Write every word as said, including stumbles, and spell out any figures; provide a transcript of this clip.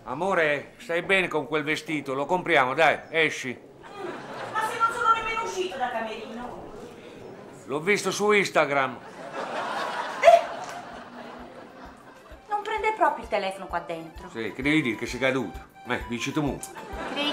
Amore, stai bene con quel vestito? Lo compriamo, dai, esci. Ma se non sono nemmeno uscito da camerino. L'ho visto su Instagram. Eh! Non prende proprio il telefono qua dentro. Sì, che devi dire che sei caduto? Eh, dici tu mu. Che